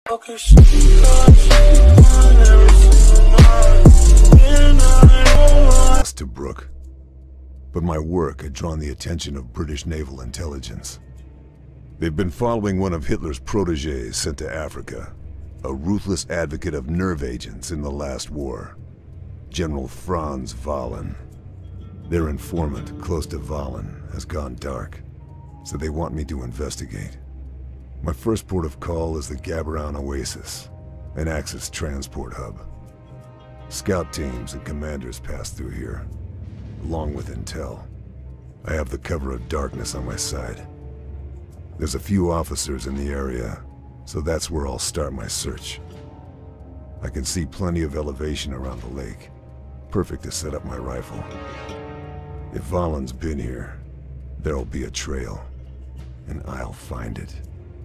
To Brook, but my work had drawn the attention of British naval intelligence. They've been following one of Hitler's protégés sent to Africa, a ruthless advocate of nerve agents in the last war, General Franz Wahlen. Their informant, close to Wahlen, has gone dark, so they want me to investigate. My first port of call is the Gaborone Oasis, an Axis transport hub. Scout teams and commanders pass through here, along with intel. I have the cover of darkness on my side. There's a few officers in the area, so that's where I'll start my search. I can see plenty of elevation around the lake, perfect to set up my rifle. If Wahlen's been here, there'll be a trail, and I'll find it.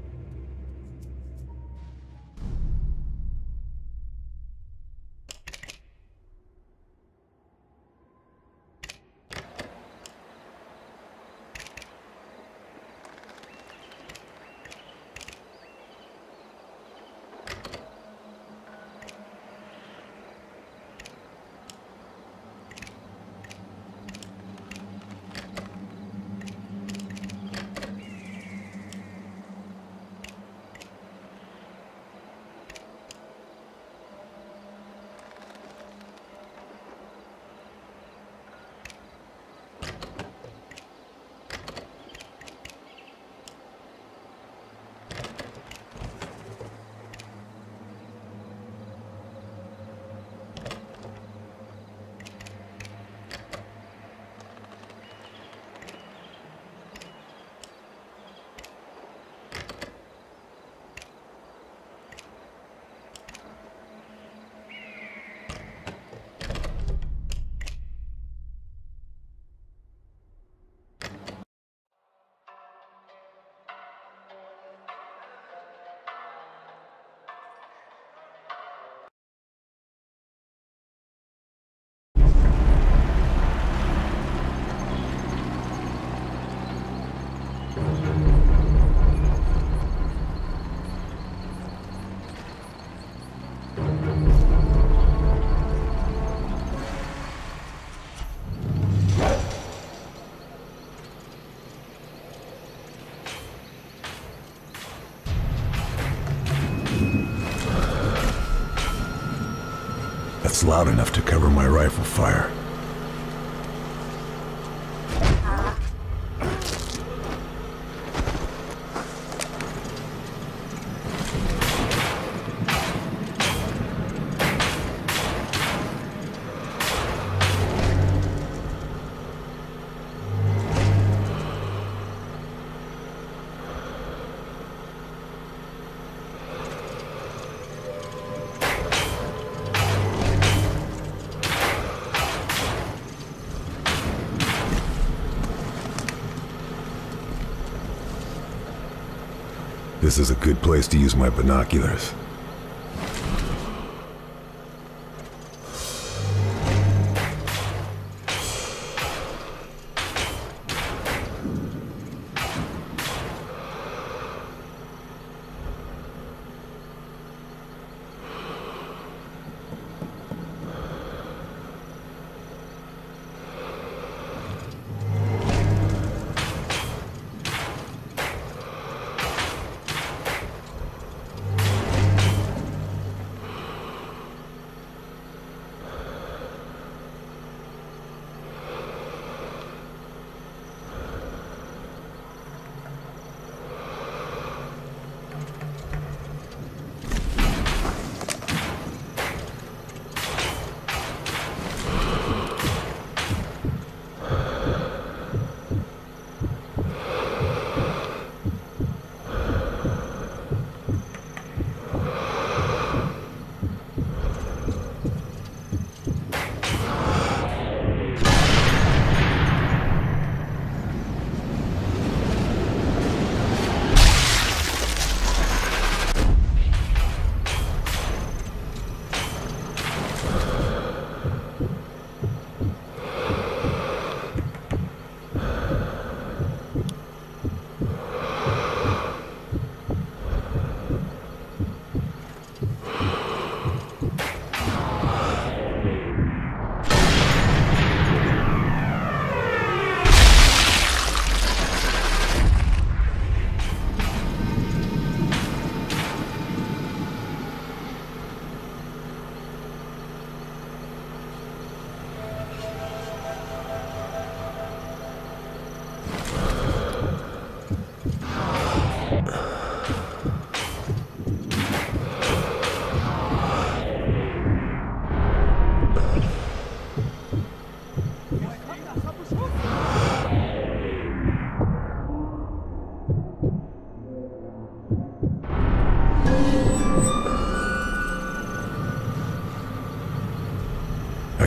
That's loud enough to cover my rifle fire. This is a good place to use my binoculars.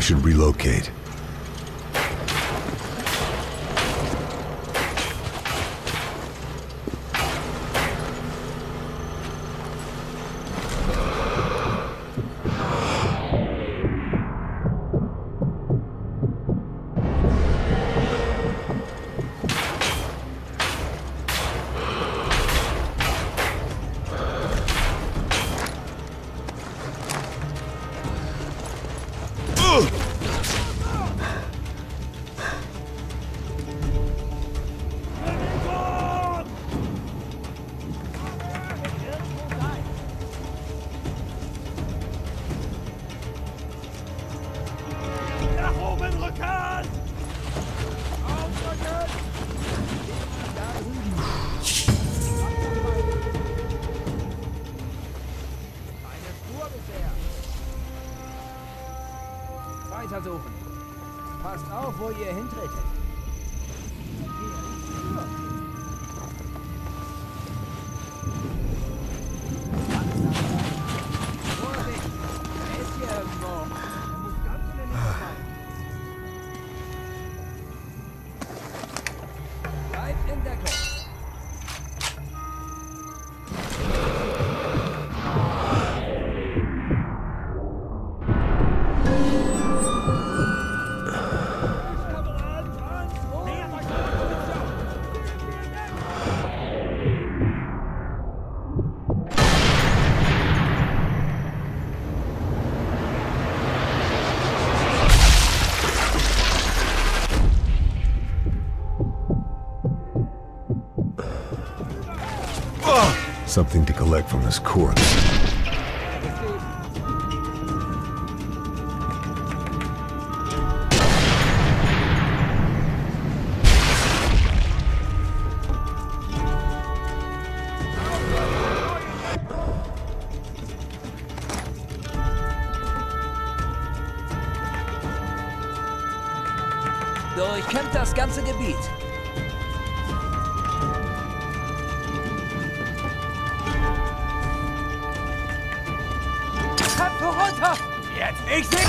should relocate. Weitersuchen. Passt auf, wo ihr hintretet. Vorsicht! Er ist hier irgendwo. Er muss ganz in der Nähe sein. Bleib in Deckung. Something to collect from this corpse. Durchkämmt das ganze Gebiet. Runter! Jetzt! Ich seh...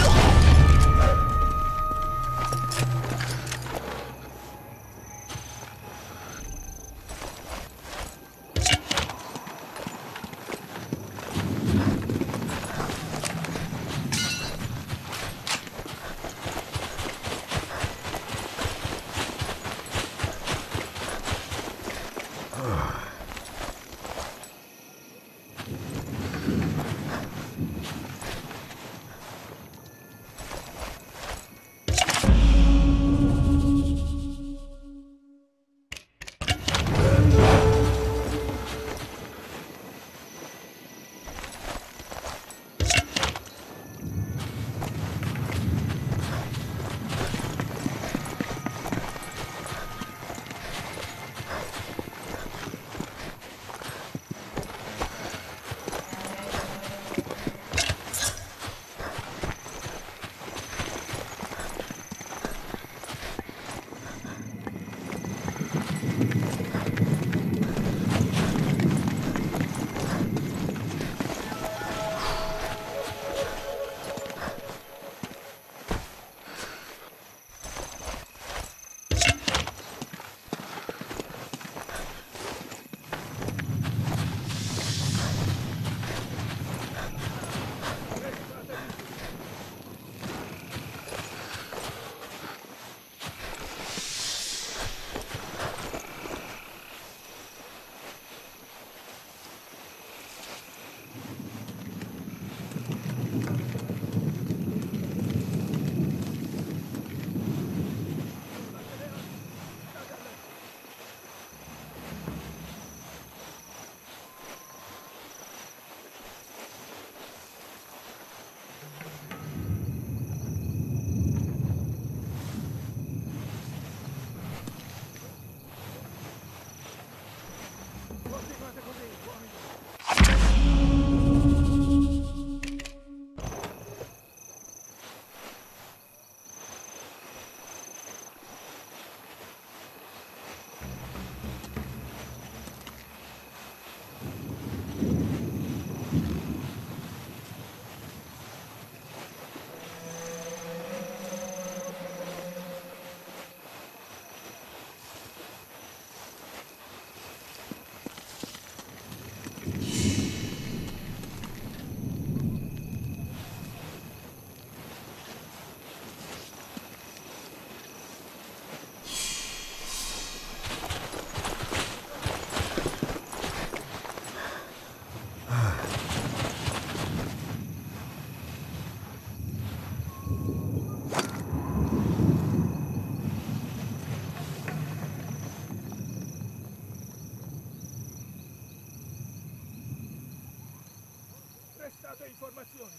Prestate informazioni.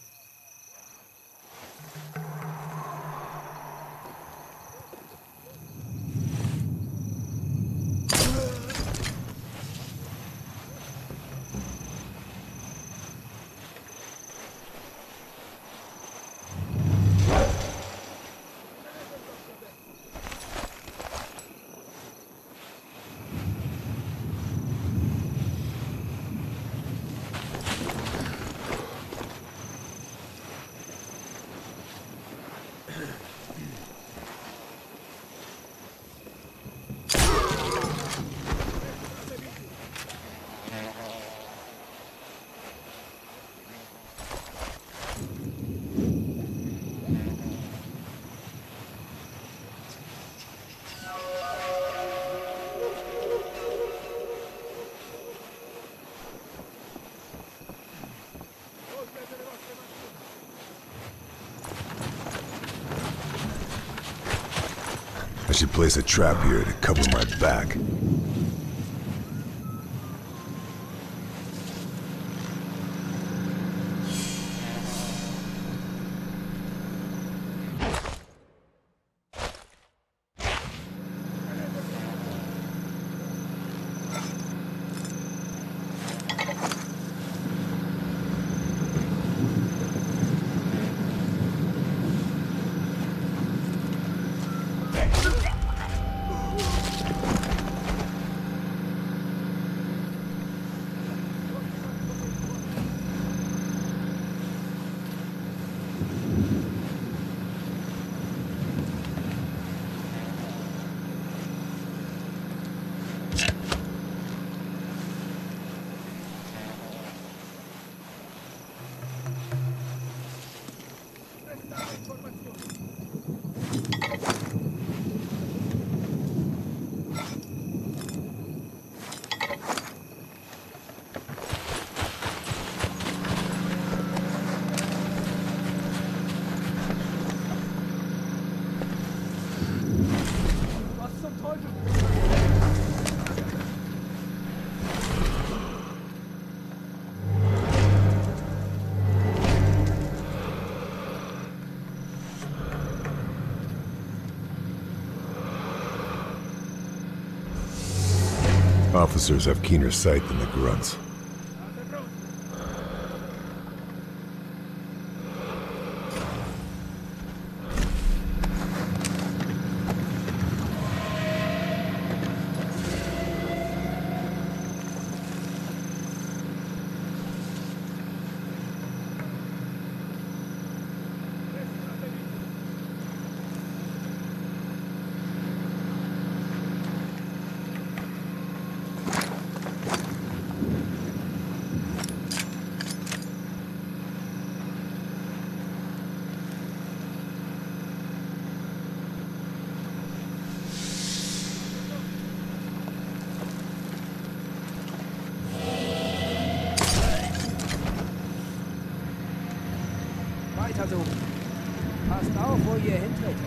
I should place a trap here to cover my back. Officers have keener sight than the grunts. Weiter so. Passt auf, wo ihr hintretet.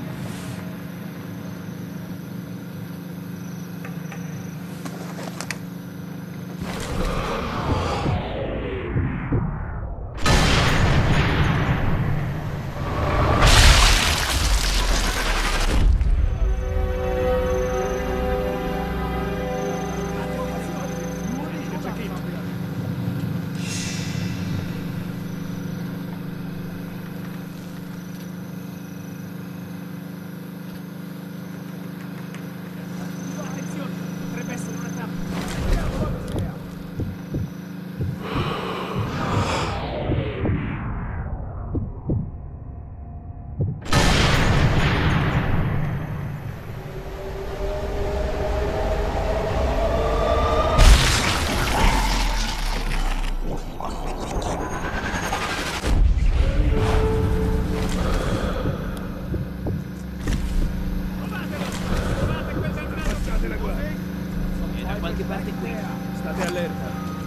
State allerta.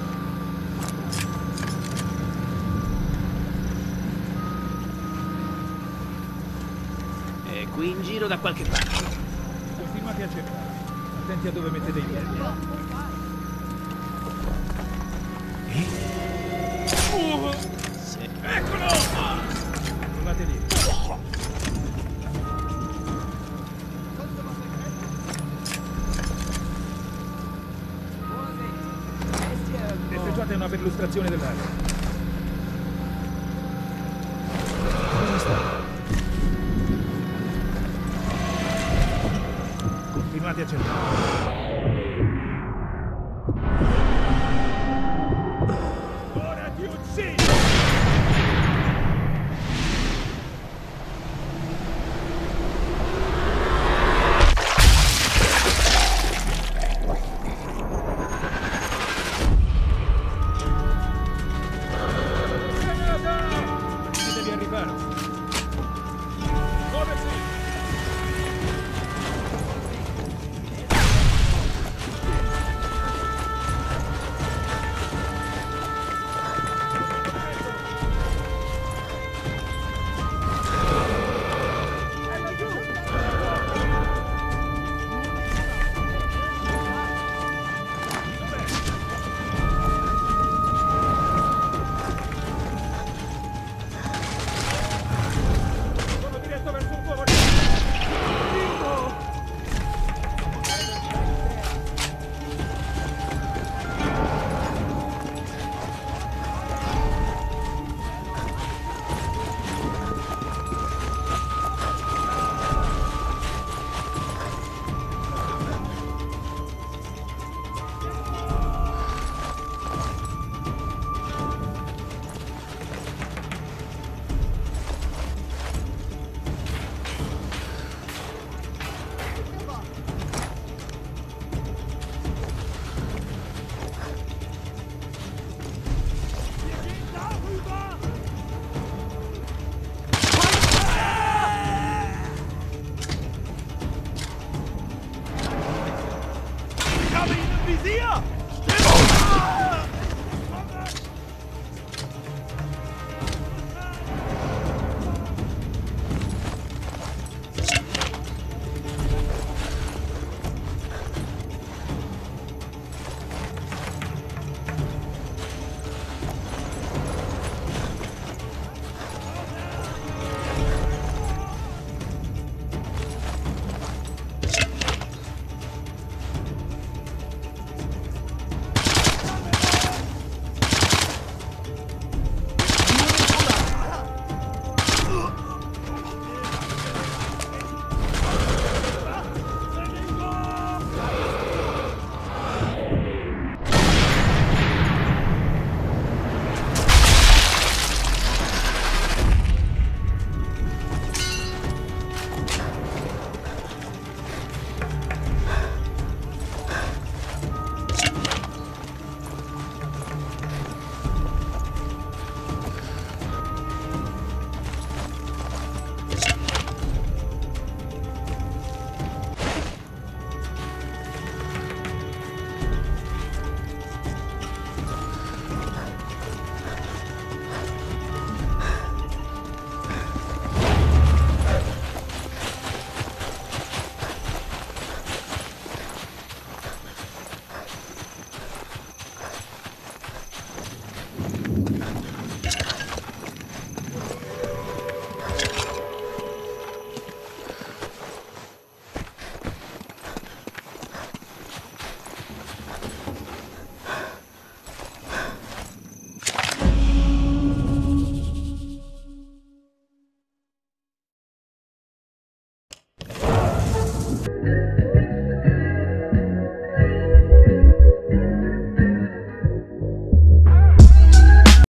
È qui in giro da qualche parte. Continuate a cercare. Attenti a dove mettete i piedi. Eccolo! Trovate lì. Effettuate una perlustrazione dell'area. Cosa sta? Continuate a cercare.